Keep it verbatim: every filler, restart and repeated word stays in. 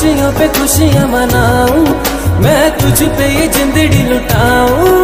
खुशियों पे खुशियाँ मनाऊं, मैं तुझ पे ये जिंदड़ी लुटाऊं।